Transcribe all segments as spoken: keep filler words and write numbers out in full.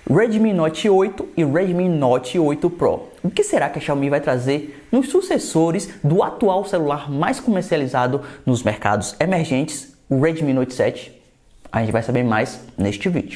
Redmi Note oito e Redmi Note oito Pro. O que será que a Xiaomi vai trazer nos sucessores do atual celular mais comercializado nos mercados emergentes, o Redmi Note sete? A gente vai saber mais neste vídeo.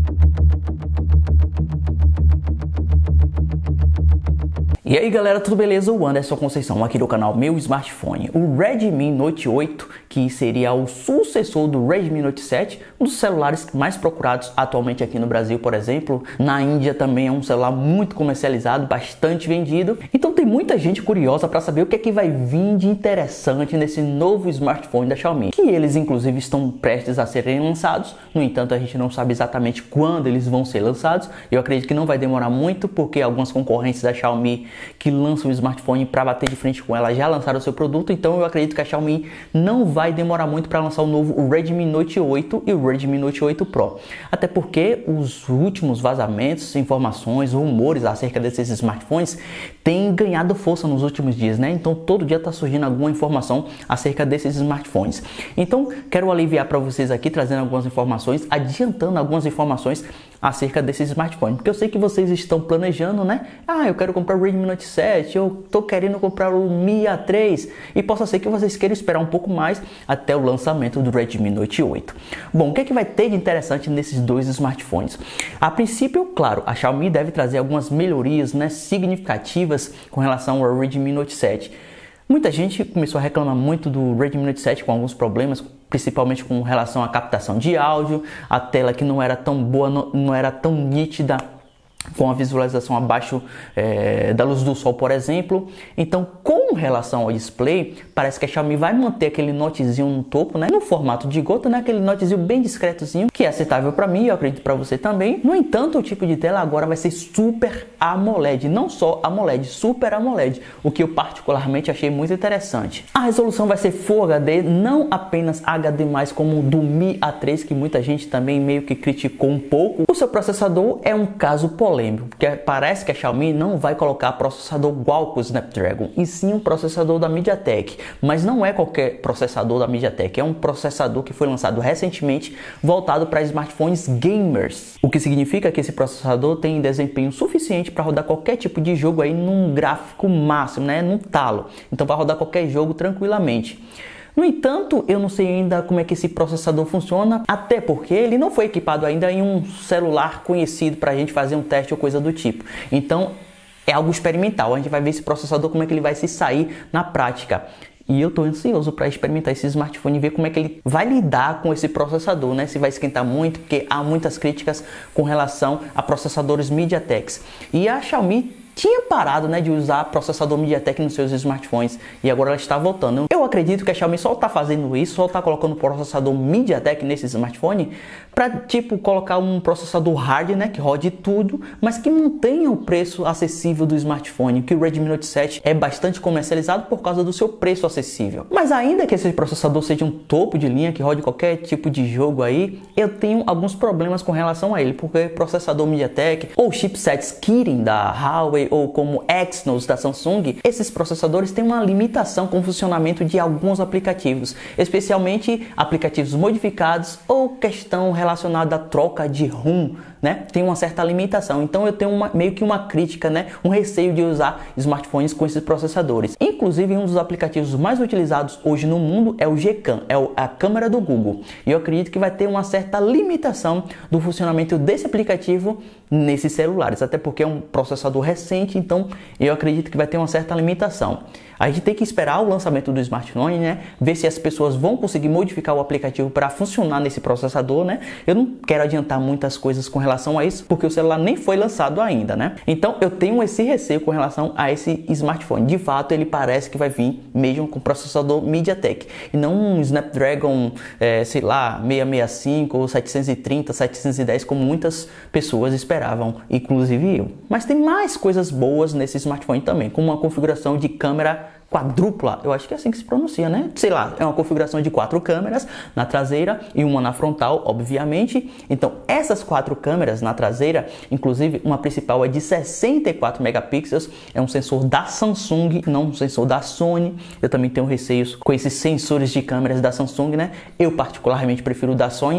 E aí galera, tudo beleza? O Anderson Conceição aqui do canal Meu Smartphone. O Redmi Note oito, que seria o sucessor do Redmi Note sete, um dos celulares mais procurados atualmente aqui no Brasil, por exemplo. Na Índia também é um celular muito comercializado, bastante vendido. Então tem muita gente curiosa para saber o que é que vai vir de interessante nesse novo smartphone da Xiaomi, que eles inclusive estão prestes a serem lançados. No entanto, a gente não sabe exatamente quando eles vão ser lançados. Eu acredito que não vai demorar muito, porque algumas concorrentes da Xiaomi que lançam o smartphone para bater de frente com ela já lançaram o seu produto. Então eu acredito que a Xiaomi não vai demorar muito para lançar o novo Redmi Note oito e o Redmi Note oito Pro. Até porque os últimos vazamentos, informações, rumores acerca desses smartphones têm ganhado força nos últimos dias, né? Então todo dia está surgindo alguma informação acerca desses smartphones. Então quero aliviar para vocês aqui, trazendo algumas informações, adiantando algumas informações acerca desse smartphone, porque eu sei que vocês estão planejando, né? Ah, eu quero comprar o Redmi Note sete, eu tô querendo comprar o Mi A três, e possa ser que vocês queiram esperar um pouco mais até o lançamento do Redmi Note oito. Bom, o que é que vai ter de interessante nesses dois smartphones? A princípio, claro, a Xiaomi deve trazer algumas melhorias, né, significativas com relação ao Redmi Note sete. Muita gente começou a reclamar muito do Redmi Note sete com alguns problemas, principalmente com relação à captação de áudio, a tela que não era tão boa, não, não era tão nítida, com a visualização abaixo é, da luz do sol, por exemplo. Então, com relação ao display, parece que a Xiaomi vai manter aquele notezinho no topo, né, no formato de gota, né, aquele notezinho bem discretozinho, que é aceitável para mim e eu acredito para você também. No entanto, o tipo de tela agora vai ser Super AMOLED, não só AMOLED, Super AMOLED, o que eu particularmente achei muito interessante. A resolução vai ser Full H D, não apenas H D mais, como o do Mi A três, que muita gente também meio que criticou um pouco. O seu processador é um caso polêmico, porque parece que a Xiaomi não vai colocar processador Qualcomm Snapdragon, e sim um processador da MediaTek. Mas não é qualquer processador da MediaTek, é um processador que foi lançado recentemente, voltado para smartphones gamers. O que significa que esse processador tem desempenho suficiente para rodar qualquer tipo de jogo aí num gráfico máximo, né, num talo. Então vai rodar qualquer jogo tranquilamente. No entanto, eu não sei ainda como é que esse processador funciona, até porque ele não foi equipado ainda em um celular conhecido para a gente fazer um teste ou coisa do tipo. Então, é algo experimental. A gente vai ver esse processador, como é que ele vai se sair na prática. E eu estou ansioso para experimentar esse smartphone e ver como é que ele vai lidar com esse processador, né? Se vai esquentar muito, porque há muitas críticas com relação a processadores MediaTek. E a Xiaomi tinha parado, né, de usar processador MediaTek nos seus smartphones, e agora ela está voltando. Eu acredito que a Xiaomi só está fazendo isso, só está colocando processador MediaTek nesse smartphone para, tipo, colocar um processador hard, né, que rode tudo, mas que mantenha o preço acessível do smartphone, que o Redmi Note sete é bastante comercializado por causa do seu preço acessível. Mas ainda que esse processador seja um topo de linha, que rode qualquer tipo de jogo aí, eu tenho alguns problemas com relação a ele, porque processador MediaTek ou chipsets Kirin da Huawei ou como Exynos da Samsung, esses processadores têm uma limitação com o funcionamento de alguns aplicativos, especialmente aplicativos modificados ou questão relacionada à troca de ROM, né? Tem uma certa limitação. Então eu tenho uma, meio que uma crítica, né? Um receio de usar smartphones com esses processadores. Inclusive, um dos aplicativos mais utilizados hoje no mundo é o Gcam, é a câmera do Google. E eu acredito que vai ter uma certa limitação do funcionamento desse aplicativo nesses celulares, até porque é um processador recente, então eu acredito que vai ter uma certa limitação. A gente tem que esperar o lançamento do smartphone, né? Ver se as pessoas vão conseguir modificar o aplicativo para funcionar nesse processador, né? Eu não quero adiantar muitas coisas com relação a isso, porque o celular nem foi lançado ainda, né? Então eu tenho esse receio com relação a esse smartphone. De fato, ele parece que vai vir mesmo com processador MediaTek e não um Snapdragon, é, sei lá, seiscentos e sessenta e cinco ou setecentos e trinta, setecentos e dez, como muitas pessoas esperavam, inclusive eu. Mas tem mais coisas boas nesse smartphone também, como uma configuração de câmera quadrupla, eu acho que é assim que se pronuncia, né? Sei lá, é uma configuração de quatro câmeras na traseira e uma na frontal, obviamente. Então, essas quatro câmeras na traseira, inclusive uma principal é de sessenta e quatro megapixels, é um sensor da Samsung, não um sensor da Sony. Eu também tenho receios com esses sensores de câmeras da Samsung, né? Eu particularmente prefiro o da Sony.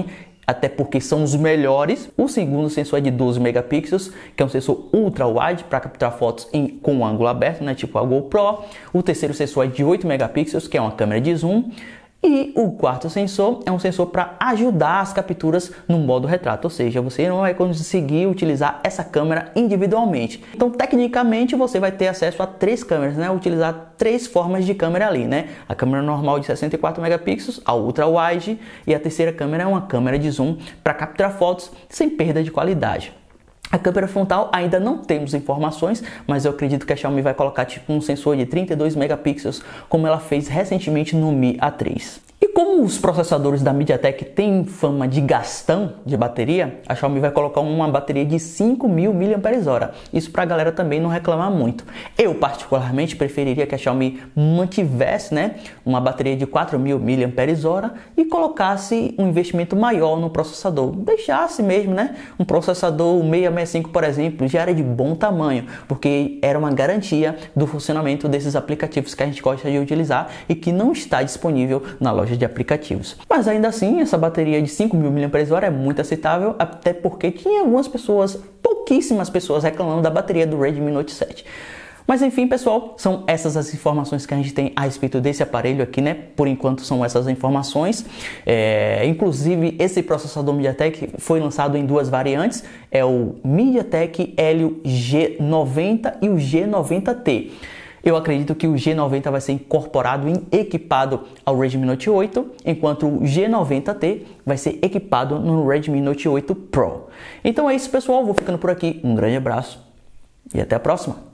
até porque são os melhores. O segundo sensor é de doze megapixels, que é um sensor ultra wide para capturar fotos em, com ângulo aberto, né, tipo a GoPro. O terceiro sensor é de oito megapixels, que é uma câmera de zoom. E o quarto sensor é um sensor para ajudar as capturas no modo retrato, ou seja, você não vai conseguir utilizar essa câmera individualmente. Então, tecnicamente, você vai ter acesso a três câmeras, né? Utilizar três formas de câmera ali, né? A câmera normal de sessenta e quatro megapixels, a ultra wide e a terceira câmera é uma câmera de zoom para capturar fotos sem perda de qualidade. A câmera frontal ainda não temos informações, mas eu acredito que a Xiaomi vai colocar tipo um sensor de trinta e dois megapixels, como ela fez recentemente no Mi A três. E como os processadores da MediaTek têm fama de gastão de bateria, a Xiaomi vai colocar uma bateria de cinco mil miliampères-hora. Isso para a galera também não reclamar muito. Eu particularmente preferiria que a Xiaomi mantivesse, né, uma bateria de quatro mil miliampères-hora e colocasse um investimento maior no processador. Deixasse mesmo, né, um processador seiscentos e sessenta e cinco, por exemplo, já era de bom tamanho, porque era uma garantia do funcionamento desses aplicativos que a gente gosta de utilizar e que não está disponível na loja de aplicativos. Mas ainda assim, essa bateria de cinco mil miliampères-hora é muito aceitável, até porque tinha algumas pessoas, pouquíssimas pessoas reclamando da bateria do Redmi Note sete. Mas enfim, pessoal, são essas as informações que a gente tem a respeito desse aparelho aqui, né? Por enquanto são essas informações. É, inclusive, esse processador MediaTek foi lançado em duas variantes, é o MediaTek Helio G noventa e o G noventa T. Eu acredito que o G noventa vai ser incorporado e equipado ao Redmi Note oito, enquanto o G noventa T vai ser equipado no Redmi Note oito Pro. Então é isso, pessoal. Vou ficando por aqui. Um grande abraço e até a próxima.